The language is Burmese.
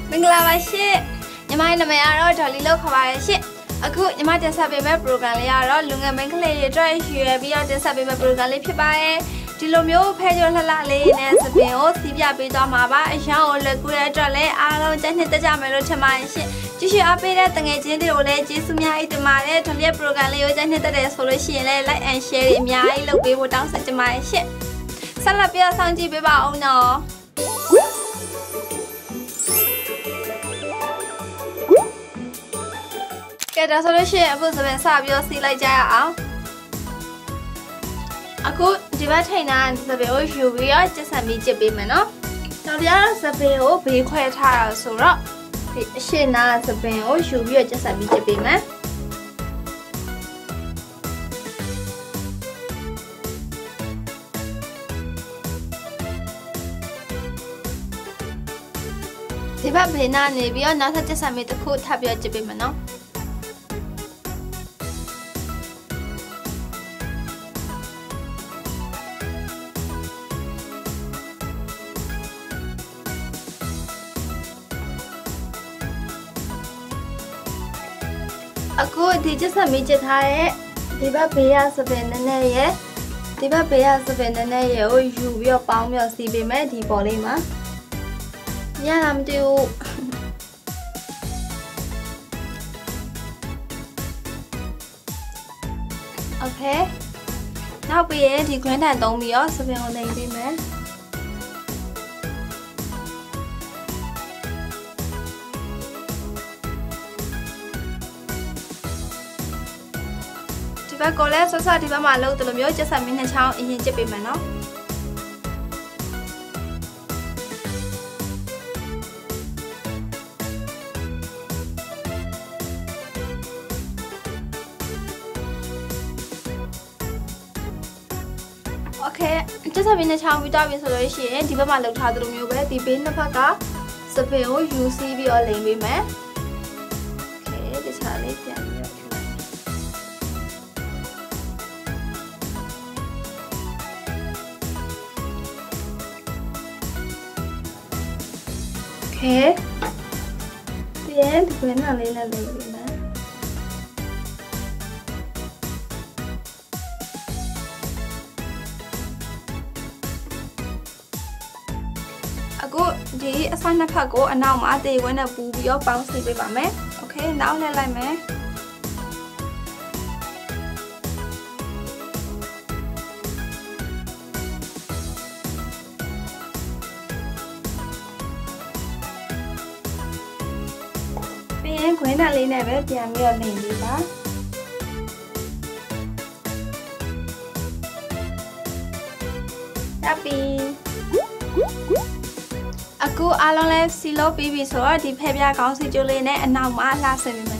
မင်္ဂလာပါရှင်ညီမနာမည်ကတော့ဒေါ်လီလို့ခေါ်ပါတယ်ရှင်အခုညီမတင်ဆက်ပေးမယ့် program လေးကတော့လူငယ်မိန်းကလေးတွေအတွက်ရွယ်ပြီးတော့တင်ဆက်ပေးမယ့် program လေးဖြစ်ပါတယ်ဒီလိုမျိုးဖဲကျော်လှလှလေးနဲ့စပင်ကိုစီးပြပေးသွားမှာပါအရောင်းကိုလက်ကူတဲ့အတွက်လည်းအားလုံးကြိုက်နှစ်သက်ကြမယ်လို့ထင်ပါတယ်ရှင်ကြည့်ရှုအားပေးတဲ့တငယ်ချင်းတွေကိုလည်းကျေးဇူးများကြီးတင်ပါတယ်ဒေါ်လီရဲ့ program လေးကိုကြိုက်နှစ်သက်တယ်ဆိုလို့ရှိရင်လည်း like and share တွေအများကြီးလုပ်ပေးဖို့တောင်းဆိုချင်ပါတယ်ရှင်ဆက်လက်ပြီးတော့စောင့်ကြည့်ပေးပါအောင်နော်ကဲဒါဆိုလို့ရှိရင်အခုစပင်စပြီးတော့စီးလိုက်ကြရအောင်အခုဒီဘက်ထိန်တာစပင်ကိုယူပြီးတော့ကျက်ဆံပြီးကျစ်ပေးမယ်နော်တော်တရားစပင်ကိုဘေးခွဲထားတာဆိုတော့ဒီအရှင်းနာစပင်ကိုယူပြီးတော့ကျက်ဆံပြီးကျစ်ပေးမယ်ဒီဘက်ဘေးနာနေပြီးတော့နောက်ထပ်ကျက်ဆံပြီးတစ်ခုထပ်ပြီးတော့ကျစ်ပေးမယ်နော်အခုဒီကျက်ဆံမီးကျထားတဲ့ဒီဘက်ဘေးရစပင်နဲ့ရဲ့ဒီဘက်ဘေးရစပင်နဲ့ရဲ့ကိုယူပြီးတော့ပေါင်းပြီးတော့စီးပေးမယ်ဒီပေါ်လေးမှာရတာမတူโอเคနောက်ပြီးရင်ဒီ green tan သုံးပြီးတော့စပင်ကိုလိမ်ပေးမယ်ဒီဘက်ကိုလည်းဆော့ဆော့ဒီဘက်မှာလှုပ်တယ်လို့မျိုးကျက်ဆံမင်းနှစ်ချောင်းအရင်ကျစ်ပေးမယ်နော်โอเคကျက်ဆံမင်းနှစ်ချောင်းပြီးတော့ပြီဆိုလို့ရှိရင်ဒီဘက်မှာလှုပ်ထားတယ်လို့မျိုးပဲဒီဘေးနှစ်ဖက်ကစပင်ကိုယူစီးပြီးတော့လိမ်ပေးမယ်โอเคဒီချာလေးပြန်ပြီးတော့โอเคပြီးရင်ဒီကွင်းနာလေးနဲ့လိမ်ပေးမယ်အခုဒီအစနှစ်ဖက်ကိုအနောက်မှာတေဝင်းနဲ့ပူပြီးတော့ပေါင်းစီပေးပါမယ်โอเคနောက်လှည့်လိုက်မယ်ခွင်းနဲ့လေးနဲ့ပဲပြန်ပြီးတော့လိမ်ပေးပါတပ်ပြီးအခုအားလုံးလဲစီလို့ပြီးပြီဆိုတော့ဒီဖဲပြားကောင်းစီကျိုးလေးနဲ့အနောက်မှာလှဆင်ပေးမယ်